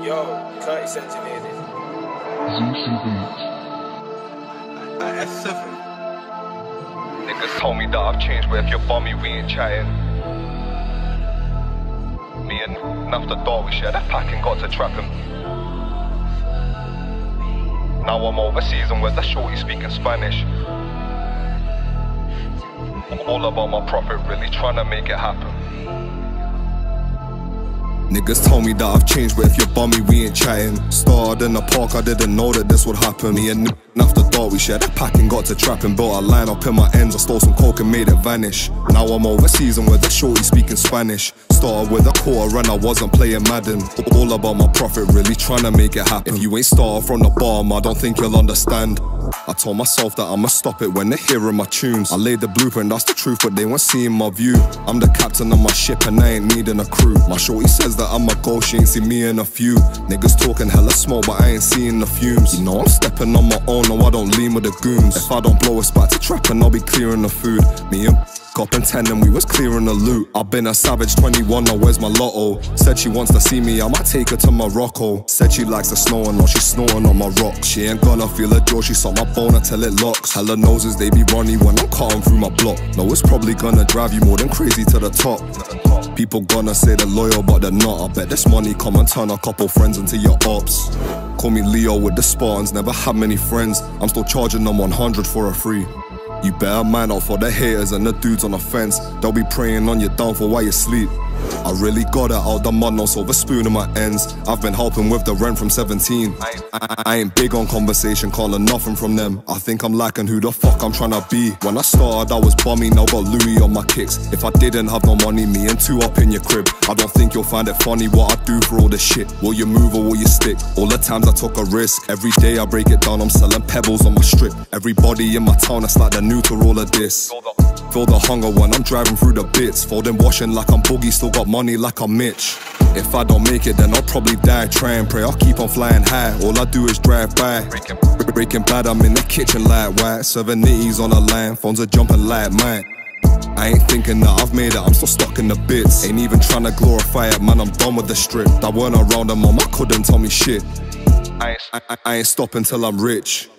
Yo, Curtis engineered it. S7. Niggas told me that I've changed, but if you're bummy, we ain't chatting. Me and After Dark, we shared a pack and got to trapping. Now I'm overseas and where's the shorty speaking Spanish? All about my profit, really trying to make it happen. Niggas told me that I've changed, but if you're bummy, we ain't chatting. Started in the park, I didn't know that this would happen. Me and After Dark, we shared a pack and got to trapping. Built a line up in my ends, I stole some coke and made it vanish. Now I'm overseas and with the shorty speaking Spanish. Started with a quarter and I wasn't playing Madden. All about my profit, really trying to make it happen. If you ain't started from the bottom, I don't think you'll understand. I told myself that I'ma stop it when they're hearing my tunes. I laid the blueprint, that's the truth, but they weren't seeing my view. I'm the captain of my ship and I ain't needing a crew. My shorty says that I'm a goal, she ain't seen me in a few. Niggas talking hella smoke, but I ain't seeing the fumes. You know I'm stepping on my own, no I don't lean with the goons. If I don't blow a spot to trap and I'll be clearing the food. Me and got in 10 and we was clearing the loot. I've been a savage 21, now where's my lotto? Said she wants to see me, I might take her to Morocco. Said she likes the snow and now she's snoring on my rock. She ain't gonna feel a jaw, she saw my bone until it locks. Hella noses, they be runny when I'm cutting through my block. No, it's probably gonna drive you more than crazy to the top. People gonna say they're loyal, but they're not. I bet this money come and turn a couple friends into your ops. Call me Leo with the Spartans, never had many friends. I'm still charging them 100 for a free. You better mind out for the haters and the dudes on the fence. They'll be praying on your downfall while you sleep. I really got it out the mud, no silver spoon in my ends. I've been helping with the rent from 17. I ain't big on conversation, calling nothing from them. I think I'm lacking who the fuck I'm tryna be. When I started I was bummy, now got Louis on my kicks. If I didn't have no money, me and two up in your crib. I don't think you'll find it funny what I do for all this shit. Will you move or will you stick? All the times I took a risk. Every day I break it down, I'm selling pebbles on my strip. Everybody in my town, it's like they're new to all of this. Feel the hunger when I'm driving through the bits. Folding washing like I'm Boogie, still got money like I'm Mitch. If I don't make it, then I'll probably die. Try and pray, I'll keep on flying high. All I do is drive by. Breaking bad, I'm in the kitchen like white. Serving nitties on the line, phones are jumping like mine. I ain't thinking that I've made it, I'm still stuck in the bits. Ain't even trying to glorify it, man, I'm done with the strip. I weren't around them, mom, I couldn't tell me shit. I ain't stopping till I'm rich.